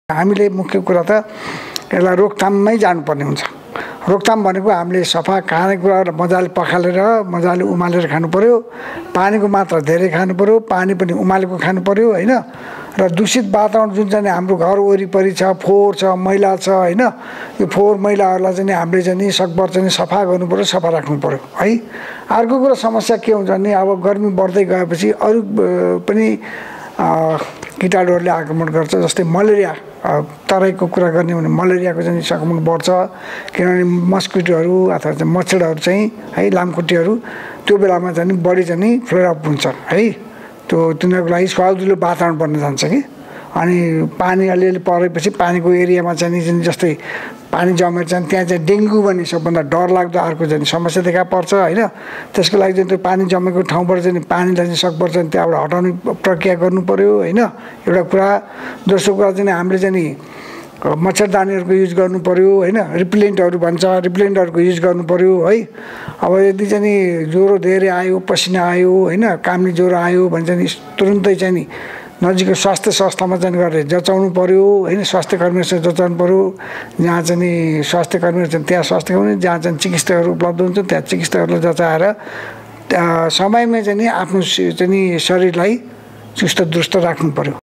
हामीले मुख्य कुरा त यसलाई रोकथाममै जानुपर्ने हुन्छ। रोकथाम भनेको हामीले सफा खानेकुराहरू मजाले पखालेर मजाले उमालेर खानु पर्यो। पानीको मात्रा धेरै खानु पर्यो, पानी पनि उमालेको खानु पर्यो हैन। र दूषित वातावरण जुन चाहिँ हाम्रो घर वरिपरि छ, फोहोर छ, मैला छ हैन, यो फोहोर मैलाहरूलाई चाहिँ हामीले चाहिँ सकभर चाहिँ सफा गर्नु पर्यो, सफा राख्नु पर्यो है। अर्को कुरा समस्या के हुन्छ भने अब गर्मी बढ्दै गएपछि अरू पनि कीटाणुहरूले आक्रमण गर्छ। जस्तै मलेरिया, तराईको कुरा गर्ने भने मलेरियाको चाहिँ संक्रमण बढ्छ, किनभने मस्किटोहरू अथवा चाहिँ मच्छरहरू चाहिँ है, लामखुट्टेहरू त्यो बेलामा चाहिँ बढी चाहिँ फ्लेयर अप हुन्छ है। त्यो तिनीहरूको लागि स्वादिलो वातावरण बन्न जान्छ कि। अनि पानी अलिअलि परेपछि पानीको एरियामा चाहिँ जस्तै पानी जमेर चाहिँ त्यहाँ चाहिँ डेङ्गु भन्ने सबभन्दा डरलाग्दो अर्को चाहिँ समस्या देखा पर्छ होइन। त्यसको लागि चाहिँ त्यो पानी जमेको ठाउँबाट चाहिँ पानीलाई चाहिँ सकभर चाहिँ त्यहाँबाट हटाउने प्रक्रिया गर्नु पर्यो होइन, एउटा कुरा। दोस्रो कुरा चाहिँ हामीले चाहिँ मच्छरदानीहरूको युज गर्नु पर्यो होइन, रिपेलेन्टहरू भन्छ, रिपेलेन्टहरूको युज गर्नु पर्यो है। अब यदि चाहिँ ज्वरो धेरै आयो, पसिना आयो होइन, काम्ने ज्वरो आयो भने चाहिँ तुरुन्तै चाहिँ नि नजिकको स्वास्थ्य संस्थामा चाहिँ गरेर जचाउनु पर्यो होइन, स्वास्थ्य कर्मीहरूसँग जचाउनु पर्यो। जहाँ चाहिँ स्वास्थ्य कर्मीहरू छन् त्यहाँ स्वास्थ्य कर्मी, जहाँ चाहिँ चिकित्सकहरू उपलब्ध हुन्छ त्यहाँ चिकित्सकहरूलाई जचाएर समयमै चाहिँ आफ्नो चाहिँ शरीरलाई चुस्त दुरुस्त राख्नु पर्यो।